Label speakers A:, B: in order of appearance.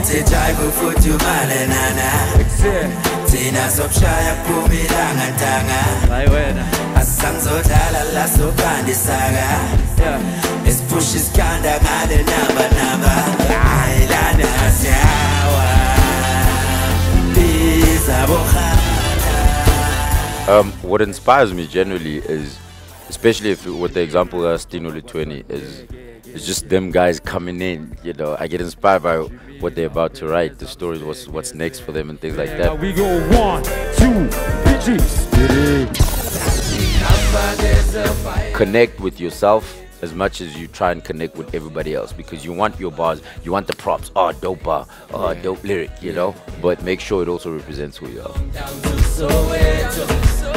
A: Tijago futu male nana Tina sopshaya kumilanga tanga Asanzo dala la sopandi saga It's push is kanda ngade naba Ailana siawa Biza bokhana.
B: What inspires me generally is, especially if with the example of Stino Litweni, is just them guys coming in. You know, I get inspired by what they're about to write, the stories, what's next for them, and things like that.
C: We go 1, 2, 3.
B: Connect with yourself as much as you try and connect with everybody else, because you want your bars, you want the props. Oh, dope bar, oh, dope lyric, you know. But make sure it also represents who you are.